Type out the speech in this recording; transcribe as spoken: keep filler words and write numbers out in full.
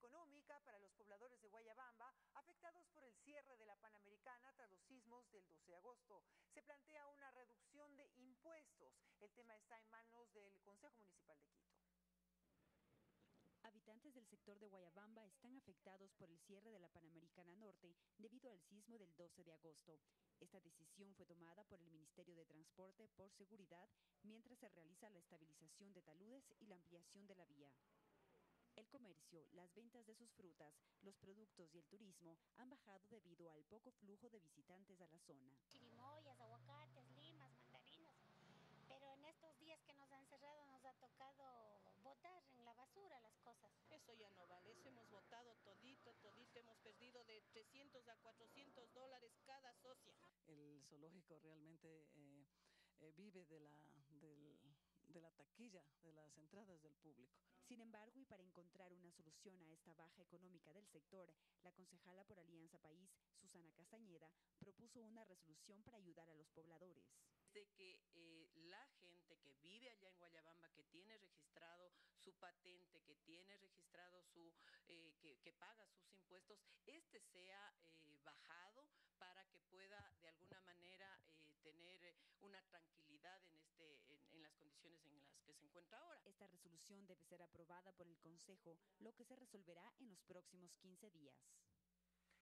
económica para los pobladores de Guayabamba afectados por el cierre de la Panamericana tras los sismos del doce de agosto. Se plantea una reducción de impuestos. El tema está en manos del Consejo Municipal de Quito. Habitantes del sector de Guayabamba están afectados por el cierre de la Panamericana Norte debido al sismo del doce de agosto. Esta decisión fue tomada por el Ministerio de Transporte por seguridad mientras se realiza la estabilización de taludes y la ampliación de la vía. El comercio, las ventas de sus frutas, los productos y el turismo han bajado debido al poco flujo de visitantes a la zona. Chirimoyas, aguacates, limas, mandarinas. Pero en estos días que nos han cerrado nos ha tocado botar en la basura las cosas. Eso ya no vale, eso hemos botado todito, todito, hemos perdido de trescientos a cuatrocientos dólares cada socia. El zoológico realmente eh, eh, vive de la, del, de la taquilla, de las entradas del público. Sin embargo, y para encontrar una solución a esta baja económica del sector, la concejala por Alianza País, Susana Castañeda, propuso una resolución para ayudar a los pobladores. De que eh, la gente que vive allá en Guayabamba, que tiene registrado su patente, que tiene registrado su, eh, que, que paga sus impuestos, este sea eh, bajado para que pueda de alguna manera eh, tener una tranquilidad en, este, en, en las condiciones en las que se encuentra ahora. Esta resolución debe ser aprobada por el Consejo, lo que se resolverá en los próximos quince días.